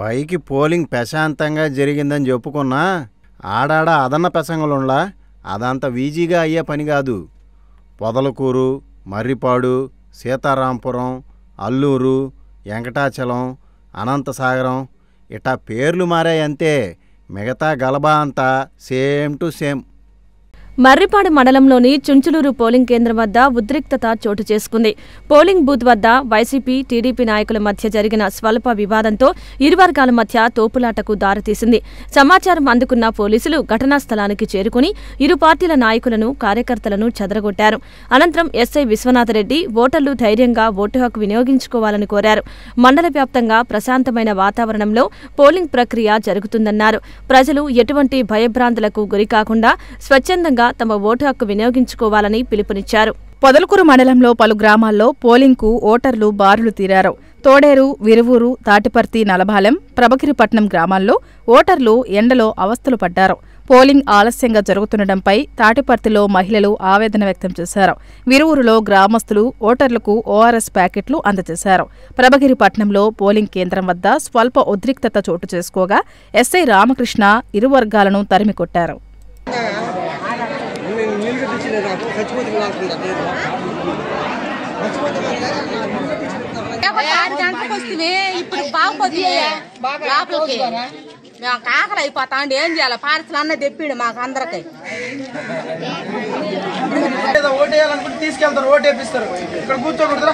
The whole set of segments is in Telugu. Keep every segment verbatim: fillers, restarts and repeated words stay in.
పైకి పోలింగ్ ప్రశాంతంగా జరిగిందని చెప్పుకున్నా ఆడాడ అదన్న ప్రసంగంలా అదంత ఈజీగా అయ్యే పని కాదు. పొదలకూరు, మర్రిపాడు, సీతారాంపురం, అల్లూరు, వెంకటాచలం, అనంతసాగరం ఇటా పేర్లు మారాయంతే. మిగతా గలబా అంతా సేమ్ టు సేమ్. మర్రిపాడు మండలంలోని చుంచులూరు పోలింగ్ కేంద్రం వద్ద ఉద్రిక్తత చోటు చేసుకుంది. పోలింగ్ బూత్ వద్ద వైసీపీ, టీడీపీ నాయకుల మధ్య జరిగిన స్వల్ప వివాదంతో ఇరు వర్గాల మధ్య తోపులాటకు దారితీసింది. సమాచారం అందుకున్న పోలీసులు ఘటనా స్థలానికి చేరుకుని ఇరు పార్టీల నాయకులను, కార్యకర్తలను చెదరగొట్టారు. అనంతరం ఎస్ఐ విశ్వనాథరెడ్డి ఓటర్లు ధైర్యంగా ఓటు హక్కు వినియోగించుకోవాలని కోరారు. మండల వ్యాప్తంగా ప్రశాంతమైన వాతావరణంలో పోలింగ్ ప్రక్రియ జరుగుతుందన్నారు. ప్రజలు ఎటువంటి భయభ్రాంతులకు గురికాకుండా స్వచ్ఛందంగా తమ ఓటు హక్కు వినియోగించుకోవాలని పిలుపునిచ్చారు. పొదలకూరు మండలంలో పలు గ్రామాల్లో పోలింగ్కు ఓటర్లు బారులు తీరారు. తోడేరు, విరువూరు, తాటిపర్తి, నలభాలెం, ప్రభగిరిపట్నం గ్రామాల్లో ఓటర్లు ఎండలో అవస్థలు పడ్డారు. పోలింగ్ ఆలస్యంగా జరుగుతుండటంపై తాటిపర్తిలో మహిళలు ఆవేదన వ్యక్తం చేశారు. విరువూరులో గ్రామస్తులు ఓటర్లకు ఓఆర్ఎస్ ప్యాకెట్లు అందజేశారు. ప్రభగిరిపట్నంలో పోలింగ్ కేంద్రం వద్ద స్వల్ప ఉద్రిక్తత చోటు చేసుకోగా ఎస్ఐ రామకృష్ణ ఇరు వర్గాలను తరిమికొట్టారు. ఇప్పుడు బాగుపోతుంది లోపలికి మేము కాకలు అయిపోతా అండి. ఏం చేయాలి? పార్సల్ అన్న తెప్పిడు మాకు అందరికి. ఓటేయాలనుకుంటే తీసుకెళ్తారు, ఓటేపిస్తారు. ఇక్కడ కూర్చోకూడదురా.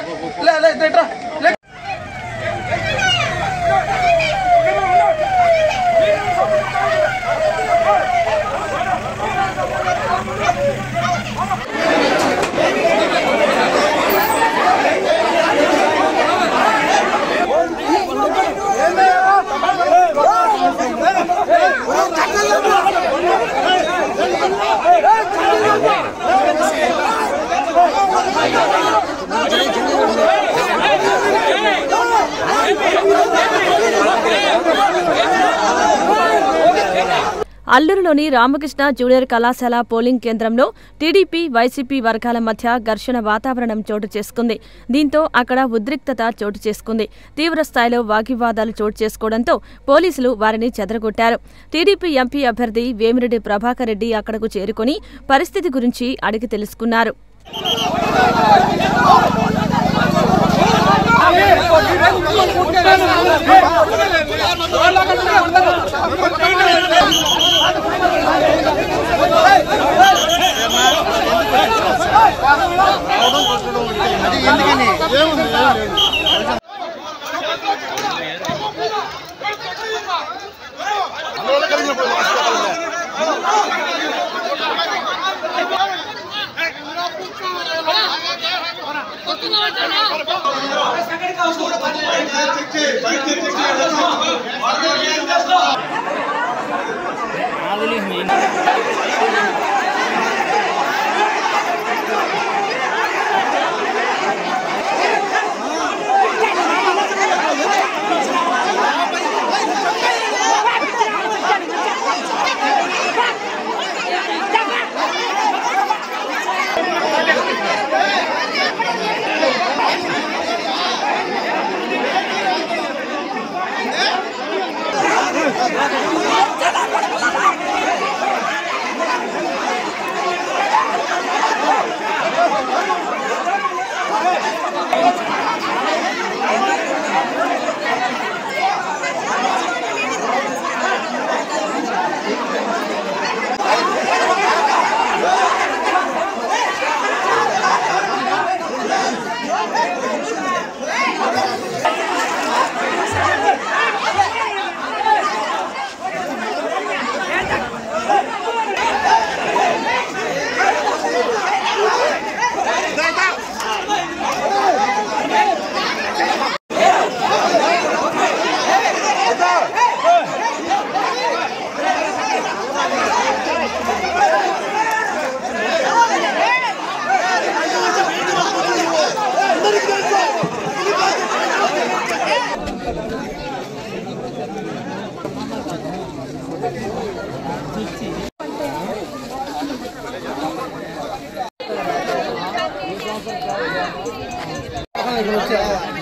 అల్లూరులోని రామకృష్ణ జూనియర్ కళాశాల పోలింగ్ కేంద్రంలో టీడీపీ, వైసీపీ వర్గాల మధ్య ఘర్షణ వాతావరణం చోటు చేసుకుంది. దీంతో అక్కడ ఉద్రిక్తత చోటు చేసుకుంది. తీవ్ర స్థాయిలో వాగ్వివాదాలు చోటు చేసుకోవడంతో పోలీసులు వారిని చెదరగొట్టారు. టీడీపీ ఎంపీ అభ్యర్థి వేమిరెడ్డి ప్రభాకర్ రెడ్డి అక్కడకు చేరుకుని పరిస్థితి గురించి అడిగి తెలుసుకున్నారు. Gracias.